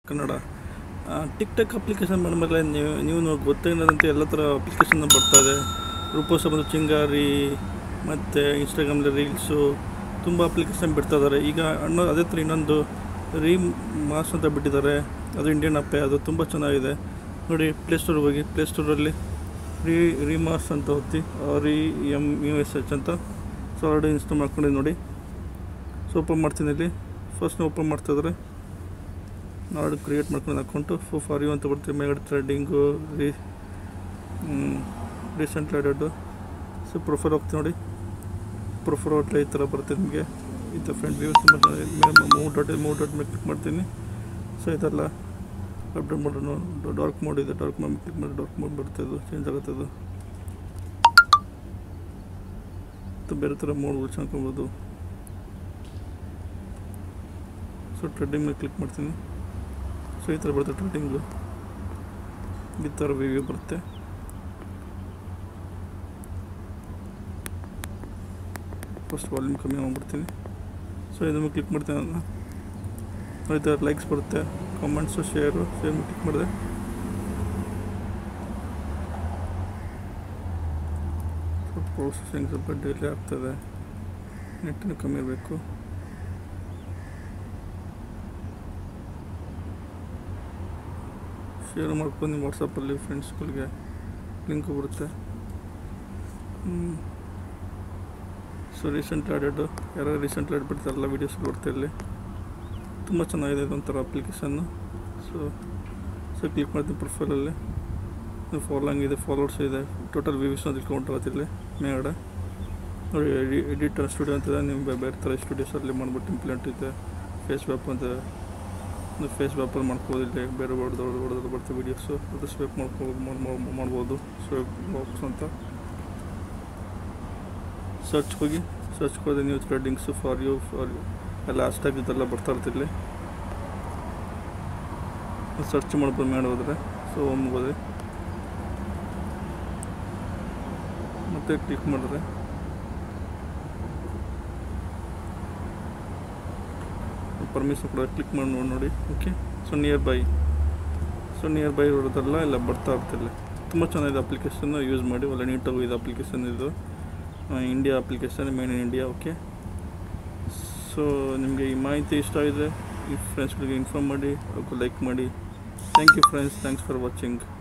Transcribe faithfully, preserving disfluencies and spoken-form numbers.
Kannada. TikTok application ಬಂದಮೇಲೆ ನೀವು ನೀವು ನೋಡಿ ಗೊತ್ತಾಗಿಲ್ಲದಂತೆ ಎಲ್ಲ ಥರ ಅಪ್ಲಿಕೇಶನ್ ಬರ್ತಾಯಿದೆ. ರೂಪೋಸ ಬಂದು ಚಿಂಗಾರಿ ಮತ್ತು ಇನ್ಸ್ಟಾಗ್ರಾಮಲ್ಲಿ ರೀಲ್ಸು ತುಂಬ ಅಪ್ಲಿಕೇಶನ್ ಬಿಡ್ತಾಯಿದ್ದಾರೆ. ಈಗ ಅಣ್ಣ ಅದೇ ಥರ ಇನ್ನೊಂದು ರೀ ಮಾಸ್ ಅಂತ ಬಿಟ್ಟಿದ್ದಾರೆ, ಅದು ಇಂಡಿಯನ್ ಅಪ್ಪೆ, ಅದು ತುಂಬ ಚೆನ್ನಾಗಿದೆ ನೋಡಿ. ಪ್ಲೇಸ್ಟೋರ್ಗೆ ಹೋಗಿ, ಪ್ಲೇಸ್ಟೋರಲ್ಲಿ ರೀ ರೀಮಾಸ್ ಅಂತ ಹೊತ್ತಿ, ರಿ ಎಮ್ ಯು ಎಸ್ ಎಚ್ ಅಂತ. ಸೊ ಆಲ್ರೆಡಿ ಇನ್ಸ್ಟಾಲ್ ಮಾಡ್ಕೊಂಡು ನೋಡಿ. ಸೊ ಓಪನ್ ಮಾಡ್ತೀನಿ. ಇಲ್ಲಿ ಫಸ್ಟ್ ಓಪನ್ ಮಾಡ್ತಾಯಿದ್ರೆ ನಾಡು ಕ್ರಿಯೇಟ್ ಮಾಡ್ಕೊಂಡು ಅಕೌಂಟು ಫೋ ಫಾರ್ ಯು ಅಂತ ಬರ್ತೀವಿ. ಮೇಗಡೆ ಥ್ರೆಡ್ಡಿಂಗು, ರೀ ರೀಸೆಂಟ್ ಆ್ಯಡೆಡು. ಸೊ ಪ್ರೊಫೈಲ್ ಹೋಗ್ತೀವಿ ನೋಡಿ. ಪ್ರೊಫೈಲ್ ಹೊಟ್ಟೆ ಈ ಥರ ಬರುತ್ತೆ ನಿಮಗೆ. ಈ ಥರ ಫ್ರೆಂಡ್ ವ್ಯೂಸ್ ತುಂಬ ಮೂವ್ ಡಾಟ್ ಮೂವ್ ಡಾಟ್ ಮೇಲೆ ಕ್ಲಿಕ್ ಮಾಡ್ತೀನಿ. ಸೊ ಇದೆಲ್ಲ ಅಪ್ಡೇಟ್ ಮಾಡೋಣ. ಡಾರ್ಕ್ ಮೋಡ್ ಇದೆ, ಡಾರ್ಕ್ ಮೋಡ್ ಕ್ಲಿಕ್ ಮಾಡಿ ಡಾರ್ಕ್ ಮೋಡ್ ಬರುತ್ತೆ, ಅದು ಚೇಂಜ್ ಆಗುತ್ತೆ. ಅದು ಬೇರೆ ಥರ ಮೋಡ್ಗಳು ಚೆನ್ನಾಗ್ಕೊಬೋದು. ಸೊ ಟ್ರೆಡ್ಡಿಂಗ್ ಮೇಲೆ ಕ್ಲಿಕ್ ಮಾಡ್ತೀನಿ. ಸೊ ಈ ಥರ ಬರುತ್ತೆ ಟ್ರೆಡ್ಡಿಂಗು, ಈ ಥರ ವ್ಯೂ ಬರುತ್ತೆ. ಫಸ್ಟ್ ವಾಲ್ಯೂಮ್ ಕಮ್ಮಿ ಮಾಡ್ಬಿಡ್ತೀನಿ. ಸೊ ಇದ್ರ ಮೇಲೆ ಕ್ಲಿಕ್ ಮಾಡ್ತೀನಿ. ನಾನು ಈ ಥರ ಲೈಕ್ಸ್ ಬರುತ್ತೆ, ಕಾಮೆಂಟ್ಸು, ಶೇರು. ಶೇರ್ ಮೇಲೆ ಕ್ಲಿಕ್ ಮಾಡಿದೆ. ಸೊ ಪ್ರೊಸೆಸಿಂಗ್ ಸ್ವಲ್ಪ ಡಿಲೇ ಆಗ್ತದೆ, ನೆಟ್ಟಿನ ಕಮ್ಮಿ ಇರಬೇಕು. ಶೇರ್ ಮಾಡ್ಕೊಂಡು ನಿಮ್ಮ ವಾಟ್ಸಪ್ಪಲ್ಲಿ ಫ್ರೆಂಡ್ಸ್ಗಳಿಗೆ ಲಿಂಕು ಬರುತ್ತೆ. ಸೊ ರೀಸೆಂಟ್ ಆ್ಯಡೆಡು, ಯಾರು ರೀಸೆಂಟ್ ಆ್ಯಡ್ ಬಿಡ್ತಾರಲ್ಲ ವೀಡಿಯೋಸ್ ಬರುತ್ತೆ ಇಲ್ಲಿ. ತುಂಬ ಚೆನ್ನಾಗಿದೆ ಇದೊಂಥರ ಅಪ್ಲಿಕೇಶನ್ನು. ಸೊ ಸೊ ಕ್ಲಿಕ್ ಮಾಡ್ತೀನಿ. ಪ್ರೊಫೈಲಲ್ಲಿ ಫಾಲೋಯಿಂಗ್ ಇದೆ, ಫಾಲೋವರ್ಸ್ ಇದೆ, ಟೋಟಲ್ ವ್ಯೂಸ್ ಅಂತ ಕೌಂಟ್ ಆಗುತ್ತೆ ಇಲ್ಲಿ ಮೇಗಡೆ ನೋಡಿ. ಎಡಿ ಎಡಿಟರ್ ಸ್ಟುಡಿಯೋ ಅಂತಿದೆ, ನಿಮಗೆ ಬೇರೆ ಥರ ಸ್ಟುಡಿಯೋಸಲ್ಲಿ ಮಾಡ್ಬಿಟ್ಟು ಇಂಪ್ಲಿಮೆಂಟ್ ಇದೆ. ಫೇಸ್ ವ್ಯಾಪ್ ಅಂತ, ಒಂದು ಫೇಸ್ ವ್ಯಾಪಲ್ಲಿ ಮಾಡ್ಬೋದು. ಇಲ್ಲಿ ಬೇರೆ ದೊಡ್ಡ ದೊಡ್ಡ ದೊಡ್ಡದು ಬರ್ತದೆ ವೀಡಿಯೋಸು, ಅದು ಸ್ವೈಪ್ ಮಾಡ್ಬೋದು ಮಾಡ್ಬೋದು ಸ್ವೈಪ್ ಬಾಕ್ಸ್ ಅಂತ. ಸರ್ಚ್ ಹೋಗಿ, ಸರ್ಚ್ ಹೋದೆ ನೀವು ಥ್ರೆಡ್ಡಿಂಗ್ಸು ಫಾರ್ ಯು ಫಾರ್ ಯು ಎಲ್ಲ ಅಷ್ಟಾಗಿ ಇದೆಲ್ಲ ಬರ್ತಾ ಇರ್ತಿರ್ಲಿ. ಸರ್ಚ್ ಮಾಡ್ಬೋದು ಮಾಡಿ ಹೋದರೆ. ಸೊ ಹೋಗ್ಬೋದೆ, ಮತ್ತು ಕ್ಲಿಕ್ ಮಾಡಿದ್ರೆ ಪರ್ಮಿಷನ್ ಕೂಡ ಕ್ಲಿಕ್ ಮಾಡಿ ನೋಡಿ ನೋಡಿ okay. So nearby, so nearby ಇರೋದೆಲ್ಲ ಎಲ್ಲ ಬರ್ತಾ ಇರ್ತಿಲ್ಲ. ತುಂಬ ಚೆನ್ನಾಗಿದೆ ಅಪ್ಲಿಕೇಶನ್ನು, ಯೂಸ್ ಮಾಡಿ. ಒಳ್ಳೆ ನೀಟಾಗಿ ಇದು ಅಪ್ಲಿಕೇಶನ್. ಇದು India application, made in India. Okay. So ನಿಮಗೆ ಈ ಮಾಹಿತಿ ಇಷ್ಟ ಆಗಿದ್ರೆ ಈ ಫ್ರೆಂಡ್ಸ್ಗಳಿಗೆ ಇನ್ಫಾರ್ಮ್ ಮಾಡಿ, ಅವ್ರಿಗೆ ಲೈಕ್ ಮಾಡಿ. Thank you friends, thanks for watching.